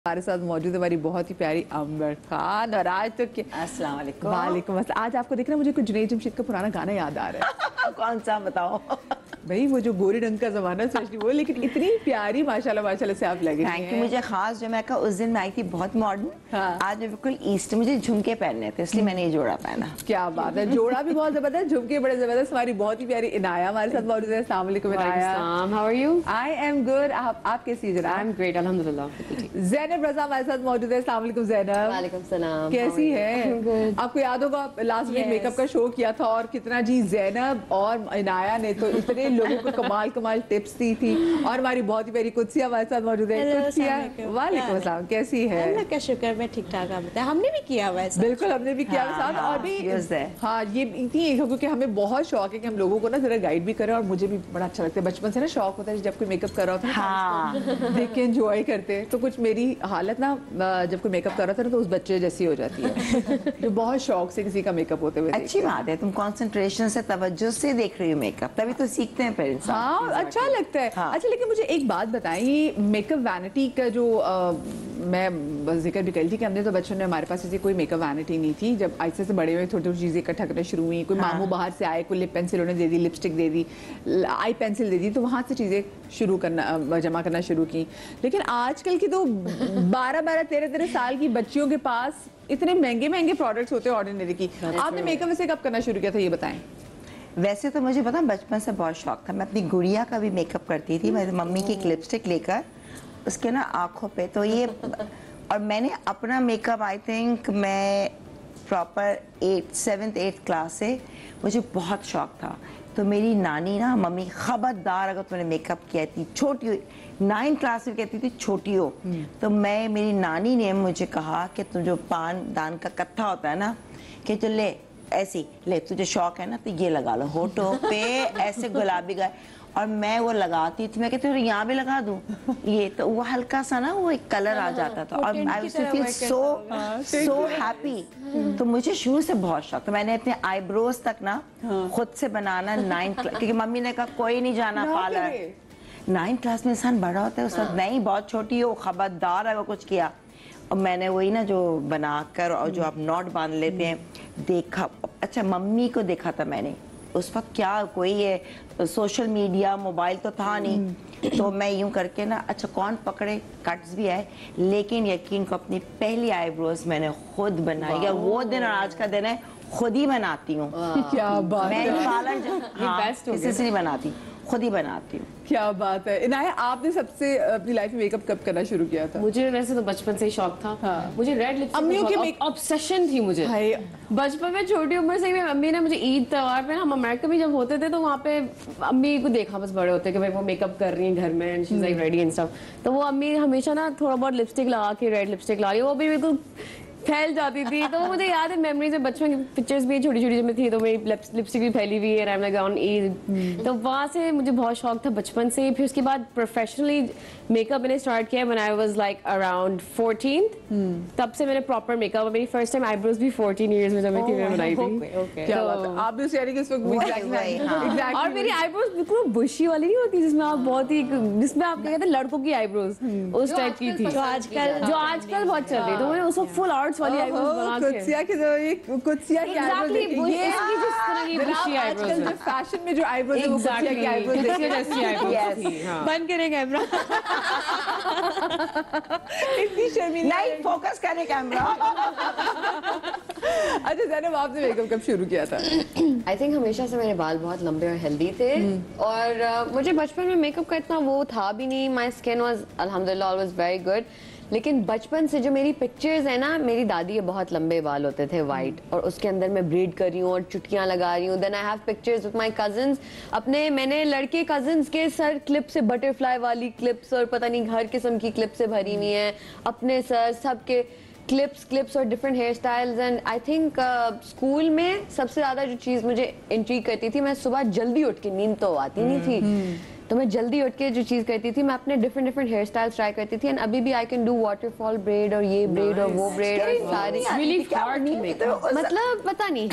ہمارے ساتھ موجود ہے ہماری بہت ہی پیاری امبر خان. اور آج تو السلام علیکم. وعلیکم السلام. آج آپ کو دیکھ رہا مجھے کچھ جنید جمشید کا پرانا گانا یاد آ رہا ہے. کون سا بتاؤ؟ بھائی وہ جو گورے رنگ کا زمانہ سوچتی وہ, لیکن اتنی پیاری ماشاءاللہ سے آپ لگے تھینک یو. مجھے خاص جو میں کہا اس دن میں آئی تھی بہت ماڈرن, آج میں بالکل ایسٹ, مجھے جھمکے پہننے تھے اس لیے میں نے یہ جوڑا پہنا. کیا بات ہے, جوڑا بھی بہت زبردست, جھمکے بڑے زبردست. ہماری بہت ہی پیاری عنایا ہمارے ساتھ موجود ہے. السلام علیکم Inaya. How are you? I am good. آپ کیسی ہیں؟ I'm great, الحمدللہ. زینب رضا ہمارے ساتھ موجود ہے. السلام علیکم زینب. وعلیکم السلام. کیسی ہے؟ آپ کو یاد ہوگا لاسٹ ویک میک اپ کا شو کیا تھا اور کتنا جی زینب اور عنایا نے تو اتنے لوگوں کو کمال ٹپس دی تھی. اور ہماری بہت ہی پیاری قدسیہ ہمارے ساتھ موجود ہے. قدسیہ وعلیکم السلام, کیسی ہے؟ اللہ کا شکر, میں ٹھیک ٹھاک. آپ بتائیں, ہم نے بھی کیا ہوا ہے. بالکل ہم نے بھی کیا ساتھ. اور بھی ہاں یہ کیونکہ ہمیں بہت شوق ہے کہ ہم لوگوں کو نا ذرا گائیڈ بھی کریں, اور مجھے بھی بڑا اچھا لگتا ہے. بچپن سے نا شوق ہوتا ہے جب کوئی میک اپ کر رہا ہوتا ہے دیکھ کے انجوائے کرتے. تو کچھ میری حالت نا جب کوئی میک اپ کر رہا تھا نا تو اس بچے جیسی ہو جاتی ہے جو بہت شوق سے کسی کا میک اپ ہوتے ہوئے. اچھی بات ہے, تم کنسنٹریشن سے توجہ سے دیکھ رہی ہو میک اپ, تبھی تو سیکھتے ہیں پیرنٹس. ہاں اچھا لگتا ہے. اچھا لیکن مجھے ایک بات بتائیں, یہ میک اپ وینٹی کا جو میں ذکر بھی کری تھی کہ ہم نے تو بچپن میں ہمارے پاس ایسی کوئی میک اپ وینٹی نہیں تھی. جب ایسے سے بڑے ہوئے تھوڑی تھوڑی چیزیں اکٹھا کرنا شروع ہوئی, کوئی ماموں باہر سے آئے, کوئی لپ پینسل انہیں دے دی, لپسٹک دے دی, آئی پینسل دے دی, تو وہاں سے چیزیں جمع کرنا شروع کی. لیکن آج کل کی تو 12-13 سال کی بچیوں کے پاس اتنے مہنگے پروڈکٹس ہوتے ہیں آرڈینری کی. آپ نے میک اپ ویسے کب کرنا شروع کیا تھا یہ بتائیں؟ ویسے تو مجھے پتا بچپن سے بہت شوق تھا. میں اپنی گڑیا کا بھی میک اپ کرتی تھی, میں ممی کی ایک لپسٹک لے کر اس کے نا آنکھوں پہ, تو یہ اور میں نے اپنا میک اپ آئی تھنک میں پراپر 7th 8th کلاس سے مجھے بہت شوق تھا. تو میری نانی نا, ممی خبردار اگر تم نے میک اپ کیا تھی چھوٹی ہوئی, 9th کلاس میں کہتی تھی چھوٹی ہو. تو میری نانی نے مجھے کہا کہ تم جو پان دان کا کتھا ہوتا ہے نا, کہ تو لے ایسی لے, تجھے شوق ہے نا تو یہ لگا لو ہونٹوں پہ ایسے گلابی گائے. اور میں وہ لگاتی تھی, میں کہتی ہوں یہاں بھی لگا دوں یہ, تو وہ ہلکا سا نا وہ ایک کلر آ جاتا تھا. اور I used to feel so happy. تو مجھے شروع سے بہت شوق تھا. میں نے اپنے آئی بروز تک نا خود سے بنانا 9th کلاس, کیونکہ ممی نے کہا کوئی نہیں جانا پارلر. 9th کلاس میں انسان بڑا ہوتا ہے اس وقت, نہیں بہت چھوٹی ہو, خبردار ہے وہ کچھ کیا. اور میں نے وہی نا جو بنا کر اور جو آپ نوٹ باندھ لیتے ہیں دیکھا. اچھا ممی کو دیکھا تھا میں نے اس وقت, کیا کوئی یہ سوشل میڈیا موبائل تو تھا نہیں, تو میں یوں کر کے نا, اچھا کون پکڑے, کٹس بھی آئے, لیکن یقین کو اپنی پہلی آئی بروز میں نے خود بنائی ہے. وہ دن اور آج کا دن ہے خود ہی بناتی ہوں. کیا بات ہے, میں پارلر کسی سے نہیں بناتی, خود ہی بناتی ہوں. کیا بات ہے. عنایا آپ نے سب سے اپنی لائف میں میک اپ کب کرنا شروع کیا تھا؟ مجھے ویسے تو بچپن سے ہی شوق تھا. مجھے ریڈ لپسٹک کی آبسیشن تھی مجھے بچپن میں. چھوٹی عمر سے ہی امی نے مجھے عید تہوار پہ نا, ہم امریکہ میں جب ہوتے تھے تو وہاں پہ امی کو دیکھا بس بڑے ہوتے کہ بھائی وہ میک اپ کر رہی ہیں گھر میں, and she is like ready and stuff. تو وہ امی ہمیشہ نا تھوڑا بہت لپسٹک لگا کے, ریڈ لپسٹک لا رہی, وہ بھی بالکل پھیل جاتی تھی. تو مجھے یاد ہے میموریز, بچپن کی پکچرز بھی چھوٹی چھوٹی میں تھی تو میری لپسٹک بھی پھیلی ہوئی ہے. تو وہاں سے مجھے بہت شوق تھا بچپن سے. پھر اس کے بعد پروفیشنلی میک اپ میں نے اسٹارٹ کیا when I was like around 14th. تب سے میں نے پراپر میک اپ, میری فرسٹ ٹائم آئی بروز بھی 14 ایئرز میں جب میں تھی میں بنائی تھی. کیا بات ہے. آپ بھی اس یعنی کہ اس وقت اور میری آئی بروز بالکل بشی والی نہیں ہوتی جس میں آپ بہت ہی, جس میں آپ کہتے ہیں لڑکوں کی آئی بروز, اس ٹائپ کی تھی جو آج کل بہت چل رہی. تو میں نے اس وقت فل آرٹس والی آئی بروز بنا کے, قدسیہ کی فیشن میں جو آئی بروز بند کرے کیمرہ, اتنی شرمندہ نہیں فوکس کرے کیمرہ. اچھا زینب آپ نے میک اپ کب شروع کیا تھا؟ آئی تھنک ہمیشہ سے میرے بال بہت لمبے اور ہیلدی تھے, اور مجھے بچپن میں میک اپ کا اتنا وہ تھا بھی نہیں. مائی اسکن واز الحمدللہ آلویز ویری گڈ. لیکن بچپن سے جو میری پکچرز ہیں نا, میری دادی کے بہت لمبے بال ہوتے تھے وائٹ, اور اس کے اندر میں بریڈ کر رہی ہوں اور چٹکیاں لگا رہی ہوں. Then I have pictures with my cousins, اپنے میں نے لڑکے کزنس کے سر کلپ سے, بٹر فلائی والی کلپس اور پتہ نہیں ہر قسم کی کلپ سے بھری ہوئی ہیں, اپنے سر سب کے کلپس اور different hairstyles. And I think school میں سب سے زیادہ جو چیز مجھے انٹریگ کرتی تھی, میں صبح جلدی اٹھ کے, نیند تو آتی نہیں تھی, तो मैं जल्दी उठ के जो चीज करती थी, मैं अपने डिफरेंट हेयर स्टाइल्स ट्राई करती थी, एंड अभी भी I can do waterfall braid और ये ब्रेड और वो ब्रेड और सारी मतलब पता नहीं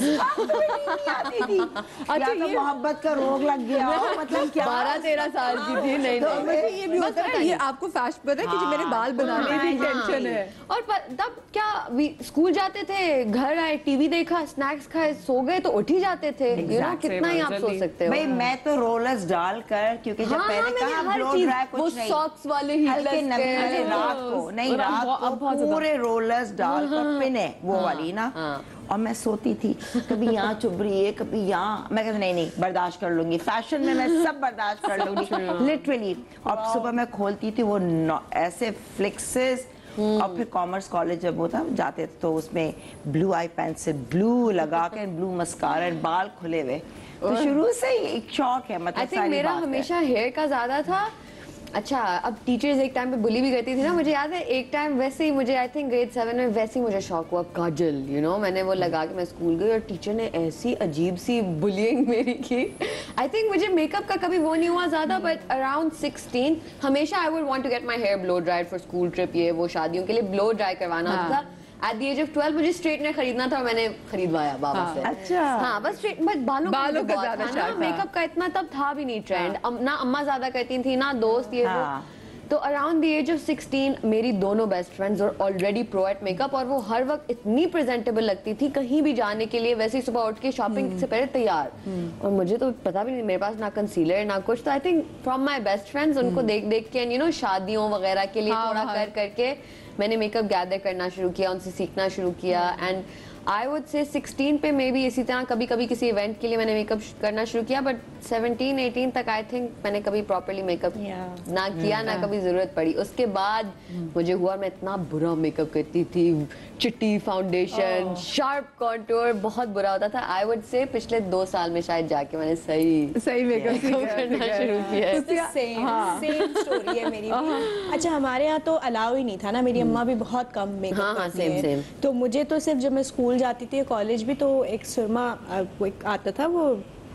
मोहब्बत का रोग लग गया मतलब क्या 12-13 साल की थी। नहीं ये भी होता है, ये आपको फैशन पता है कि मेरे बाल बनाने की टेंशन है। और तब क्या स्कूल जाते थे, घर आए, टीवी देखा, स्नैक्स खाए, सो गए तो उठ ही जाते थे। यू नो कितना ही आप सो सकते हो। भाई मैं तो रोलर्स डालकर, क्योंकि जब पहले कहा ब्लो ड्राई कुछ वो नहीं, सॉक्स वाले ही हल्के नमी वाले रात को नहीं, रात को पूरे रोलर्स डालकर पिने वो वाली ना, और मैं सोती थी, कभी यहाँ चुभ रही है, कभी यहाँ, मैं कहती नहीं बर्दाश्त कर लूंगी, फैशन में मैं सब बर्दाश्त कर लूंगी लिटरली। और सुबह मैं खोलती थी वो ऐसे फ्लिक्सेस, और फिर कॉमर्स कॉलेज जब होता जाते तो उसमें ब्लू आई पेंसिल, ब्लू लगा के ब्लू मस्कारा, बाल खुले हुए, तो शुरू से ही एक शौक है। मतलब आई थिंक मेरा हमेशा हेयर का ज्यादा था। अच्छा, अब टीचर्स एक टाइम पे बुली भी करती थी ना, मुझे याद है एक टाइम वैसे ही मुझे आई थिंक ग्रेड 7 में वैसे ही मुझे शौक हुआ काजल, यू नो, मैंने वो लगा के मैं स्कूल गई और टीचर ने ऐसी अजीब सी बुलिंग मेरी की। आई थिंक मुझे मेकअप का कभी वो नहीं हुआ ज्यादा, बट अराउंड 16 हमेशा I would want to get my hair blow dried for school trip, ये वो शादियों के लिए ब्लो ड्राई करवाना होता था। At the age of 12 मुझे स्ट्रेटनर खरीदना था और मैंने खरीदवाया बाबा से। अच्छा। हाँ, बस स्ट्रेट, बस बालों का ज्यादा था ना, मेकअप का इतना तब था भी नहीं ट्रेंड, ना अम्मा ज्यादा करती थी ना दोस्त ये वो। तो अराउंड द एज ऑफ 16 मेरी दोनों बेस्ट फ्रेंड्स और ऑलरेडी प्रो एट मेकअप, और वो हर वक्त इतनी प्रेजेंटेबल लगती थी कहीं भी जाने के लिए, वैसे ही सुबह उठ के शॉपिंग से पहले तैयार, और मुझे तो पता भी नहीं, मेरे पास ना कंसीलर ना कुछ। तो I think from my best friends उनको देख देख के, यू नो, शादियों वगैरह के लिए थोड़ा कर करके मैंने मेकअप गैदर करना शुरू किया, उनसे सीखना शुरू किया। एंड आई वुड से 16 पे मे बी इसी तरह कभी कभी किसी इवेंट के लिए मैंने मेकअप करना शुरू किया, बट 17-18 तक आई थिंक मैंने कभी प्रॉपर्ली मेकअप ना किया, ना कभी जरूरत पड़ी। उसके बाद मुझे हुआ मैं इतना बुरा मेकअप करती थी, चिट्टी फाउंडेशन, शार्प कॉन्टूर, बहुत बुरा होता था। आई वुड से पिछले 2 साल में शायद जाके मैंने सही मेकअप करना शुरू किया। सेम स्टोरी है मेरी भी। अच्छा, हमारे यहाँ तो अलाउ ही नहीं था ना, मेरी अम्मा भी बहुत कम मेकअप करती हैं, तो मुझे तो सिर्फ जब मैं स्कूल जाती थी कॉलेज भी, तो एक सुरमा एक आता था वो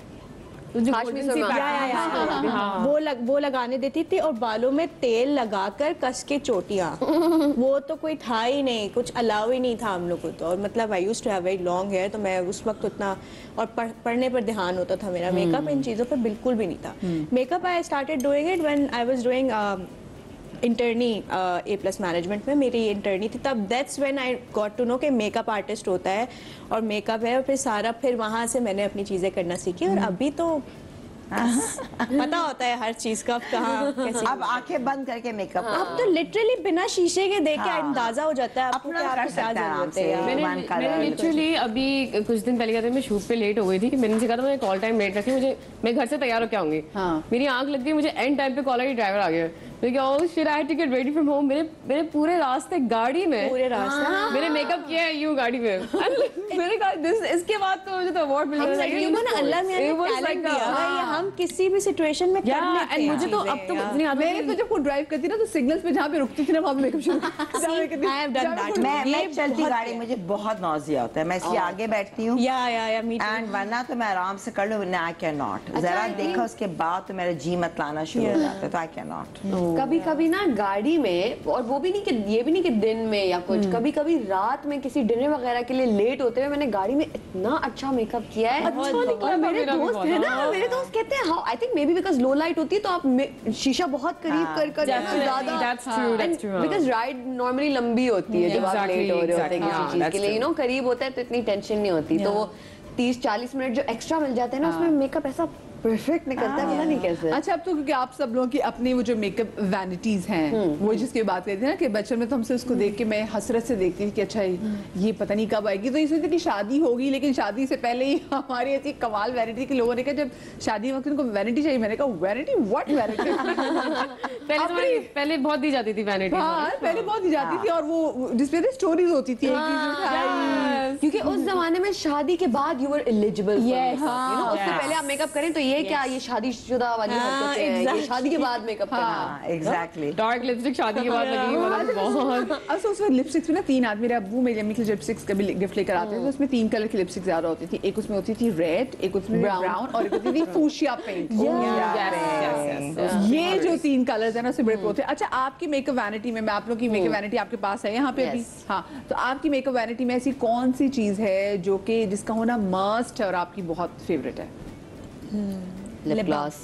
वो लगाने देती थी, और बालों में तेल लगाकर कस के चोटियां वो तो कोई था ही नहीं, कुछ अलाउ ही नहीं था हम लोग को तो। और मतलब I used to have very long hair, तो मैं उस वक्त उतना, और पढ़ने पर ध्यान होता था मेरा, मेकअप इन चीज़ों पर बिल्कुल भी नहीं था। Makeup I started doing it when I was doing internee A+ management में मेरी इंटर्नी थी, तब that's when I got to know कि मेकअप आर्टिस्ट होता है और मेकअप है, और फिर वहाँ से मैंने अपनी चीज़ें करना सीखी। और अभी तो पता होता है हर चीज का कहाँ कैसे। अब आंखें बंद करके मेकअप, अब तो लिटरली बिना शीशे के देख के अंदाजा हो जाता है आपको क्या क्या जरूरत है। मैंने लिटरली अभी कुछ दिन पहले क्या था, मैं शूट पे लेट हो गई थी, मैंने कहा था मैं कॉल टाइम लेट रखी, मुझे मैं घर से तैयार होकर आऊंगी, मेरी आंख लग गई, मुझे एंड टाइम पे कॉल आई ड्राइवर आ गया, मेरे पूरे रास्ते गाड़ी में, पूरे रास्ते मैंने मेकअप किया है यूं गाड़ी में। मैंने कहा इसके बाद तो मुझे तो अवार्ड मिल गया। अल्लाह ने टैलेंट दिया है, ये हम किसी भी सिचुएशन में कर लेते हैं। मुझे तो अब तो मैं तो जब खुद ड्राइव करती ना, तो सिग्नल्स पे जहाँ पे रुकती थी ना, वहाँ पे मेकअप शुरू। मैं चलती गाड़ी, मुझे बहुत नौजिया होता है, मैं इसलिए आगे बैठती हूँ, एंड वरना तो मैं आराम से कर लूँ, आई कैन नॉट। जरा देखा उसके बाद तो मेरा जी मत लाना शुरू हो जाता है, तो आई कैन नॉट। कभी कभी ना गाड़ी में, और वो भी नहीं कि ये भी नहीं कि दिन में या कुछ, कभी कभी रात में किसी डिनर वगैरह के लिए लेट होते हुए मैंने गाड़ी में इतना अच्छा मेकअप किया है। अच्छा, मेरे दोस्त है ना, मेरे दोस्त कहते हैं how, I think maybe because low light होती है तो आप शीशा बहुत करीब कर ज्यादा, बिकॉज राइड नॉर्मली लंबी होती है जब आप लेट हो रहे होते हैं किसी चीज के लिए, यू नो, करीब होता है तो इतनी टेंशन नहीं होती, तो वो 30-40 मिनट जो एक्स्ट्रा मिल जाते हैं ना, उसमें मेकअप ऐसा परफेक्ट निकलता है, पता नहीं कैसे। अच्छा, अब तो क्योंकि आप सब लोगों की अपनी वो जो मेकअप वैनिटीज हैं, वो जिसकी बात करते हैं ना कि बचपन में तो हमसे उसको देख के मैं हसरत से देखती थी कि अच्छा ये पता नहीं कब आएगी, तो इसलिए कि शादी होगी, लेकिन शादी से पहले ही हमारी ऐसी कमाल वैनिटी के लोगों ने कहा जब शादी वक्त उनको वैनिटी चाहिए, मैंने कहा वैनिटी व्हाट वैनिटी। पहले बहुत दी जाती थी वैनिटी, हाँ पहले बहुत दी जाती थी, और वो जिसपे स्टोरीज होती थी, क्योंकि उस जमाने में शादी के बाद यू वर एलिजिबल, उससे पहले आप मेकअप करें तो ये क्या, ये शादी शुदा वाली हरकतें हैं, ये शादी के बाद मेकअप करना। एग्जैक्टली डार्क लिपस्टिक शादी के बाद लगी, मतलब बहुत। अब तो उसमें लिपस्टिक्स में ना 3 आदमी, मेरे अब्बू मेरी अम्मी की लिपस्टिक्स कभी गिफ्ट लेकर आते थे, तो उसमें 3 कलर की लिपस्टिक ज्यादा होती थी। एक उसमें होती थी रेड, एक उसमें ब्राउन और एक होती थी फूशिया पिंक। ये जो 3 कलर्स है ना उससे बड़े प्रो थे। अच्छा, आपकी मेकअप वैनिटी में, मैं आप लोग की मेकअप वैनिटी आपके पास है यहाँ पे अभी, हाँ, तो आपकी मेकअप वैनिटी में ऐसी कौन सी चीज है जो कि जिसका होना मस्ट है और आपकी बहुत फेवरेट है? Lip gloss.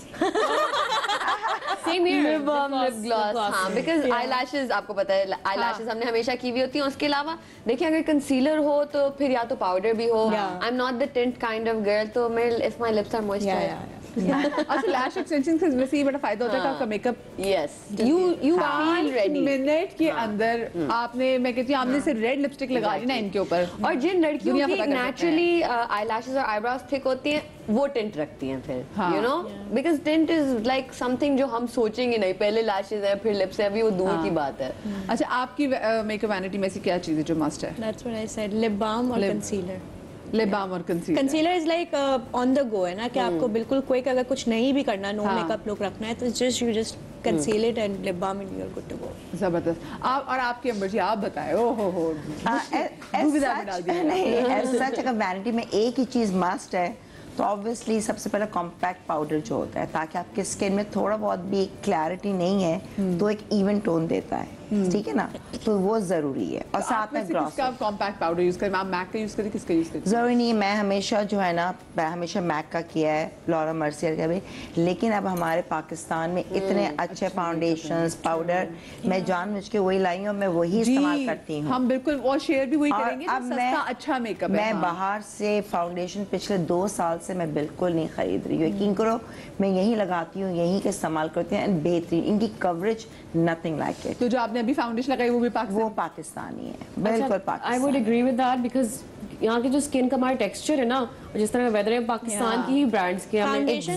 Same here, lip gloss. हाँ, बिकॉज आई लैशेज, आपको पता है आई लैशेज हमने हमेशा की हुई होती हैं। उसके अलावा देखिए, अगर कंसीलर हो तो फिर या तो पाउडर भी हो। I am not the tint kind of girl, तो मेरे if my lips are moisture. अच्छा, लैश एक्सटेंशन से वैसे ही बड़ा फायदा होता है कि आपका makeup you feel ready. Minute के अंदर आपने, मैं कहती हूँ, आपने से रेड लिपस्टिक लगा ली ना इनके ऊपर, और जिन लड़कियों की नेचुरली आई लैशेज और आईब्रोज थिक होती हैं वो टिंट रखती हैं फिर, you know, because tint is like something जो हम सोचेंगे नहीं, पहले लैशेज है फिर लिप्स है, अभी वो दूर की बात है। अच्छा, आपकी मेकअप वैनिटी में से क्या चीज़ है जो मस्ट है? That's what I said, lip balm और concealer. लिप बाम और concealer. Concealer is like on the go है ना, कि आपको बिल्कुल क्विक अगर कुछ नहीं भी करना, नो मेकअप लुक रखना है, तो just you just conceal it and lip balm and you are good to go. जबरदस्त। आप और आपकी अंबर जी, आप बताएं। ओ हो नहीं, एज सच अगर वैनिटी में एक ही चीज मस्ट है तो ऑब्वियसली सबसे पहले कॉम्पैक्ट पाउडर जो होता है, ताकि आपके स्किन में थोड़ा बहुत भी क्लैरिटी नहीं है तो एक इवन टोन देता है, ठीक है ना, तो वो जरूरी है। और साथ में ग्लॉस। किसका कॉम्पैक्ट पाउडर यूज करें? आप मैक का यूज करें, किसका यूज करें? जरूरी नहीं, मैं हमेशा जो है ना, मैं हमेशा मैक का किया है, लॉरा मर्सियर का भी, लेकिन अब हमारे पाकिस्तान में इतने अच्छे फाउंडेशंस पाउडर, मैं जानबूझ के वही लाई हूँ, मैं वही इस्तेमाल करती हूँ। हम बिल्कुल और शेयर भी वही करेंगे। अब मैं अच्छा मेकअप है। मैं बाहर से फाउंडेशन पिछले 2 साल से मैं बिल्कुल नहीं खरीद रही हूँ। यकीन करो, मैं यही लगाती हूँ, यही के इस्तेमाल करती हूँ, एंड बेहतरीन, इनकी कवरेज नथिंग लाइक इट। तो जो आपने अभी फाउंडेशन लगाई वो भी पाकिस्तानी है, बिल्कुल Pakistani. I would agree with that, because यहाँ के जो स्किन का हमारा टेक्सचर है ना, और जिस तरह का वेदर है, पाकिस्तान की ही ब्रांड्स के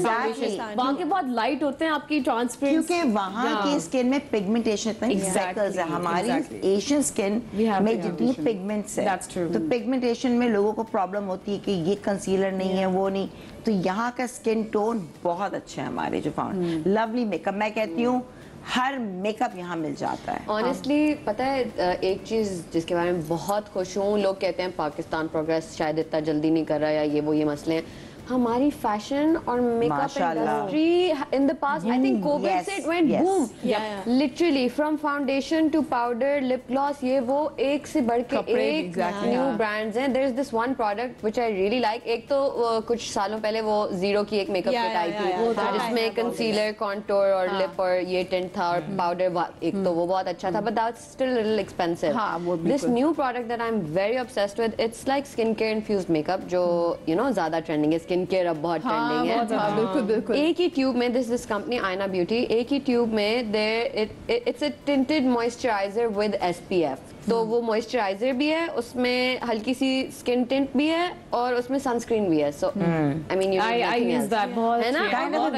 वहाँ के बहुत लाइट होते हैं, आपकी ट्रांसपेरेंट, क्योंकि वहाँ की स्किन में पिगमेंटेशन इतना फ्रेकल्स है। हमारी एशियन स्किन में जितनी पिगमेंट्स है, तो पिगमेंटेशन में लोगों को प्रॉब्लम होती है कि ये कंसीलर नहीं है, वो नहीं, तो यहाँ का स्किन टोन बहुत अच्छा है हमारे जो फाउंड लवली मेकअप, मैं कहती हूँ हर मेकअप यहाँ मिल जाता है। ऑनेस्टली पता है, एक चीज जिसके बारे में बहुत खुश हूँ, लोग कहते हैं पाकिस्तान प्रोग्रेस शायद इतना जल्दी नहीं कर रहा, या ये वो ये मसले हैं, हमारी फैशन और makeup industry in the past, I think covid से it went boom, literally from foundation to powder, lip gloss, ये वो एक से बढ़ के एक न्यू ब्रांड्स हैं। There is this one product which I really like. एक तो कुछ सालों पहले वो जीरो की एक मेकअप किट आई थी जिसमें कंसीलर, कॉन्टूर और लिप और ये टिंट था, और पाउडर, एक तो वो बहुत अच्छा था, but that's still little expensive. This new product that I am very obsessed with, it's like skin care infused makeup, जो यू नो ज्यादा ट्रेंडिंग है, स्किन केयर अब बहुत ट्रेंडिंग है। बिल्कुल बिल्कुल। एक ही ट्यूब में, दिस कंपनी आईना ब्यूटी, एक ही ट्यूब में it's a tinted moisturizer with SPF, तो वो मॉइस्चराइजर भी है, उसमें हल्की सी स्किन टिंट भी है, और उसमें सनस्क्रीन भी है। So I mean you use that, है ना,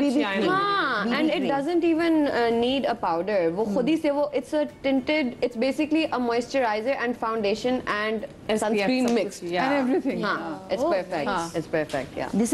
हाँ, and it doesn't even need a powder, वो खुद ही से वो it's a tinted, it's basically a moisturizer and foundation and sunscreen mixed and everything. हाँ, इट्स परफेक्ट, इट्स परफेक्ट, या।